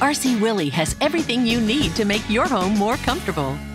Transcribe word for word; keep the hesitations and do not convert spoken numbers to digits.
R C Willey has everything you need to make your home more comfortable.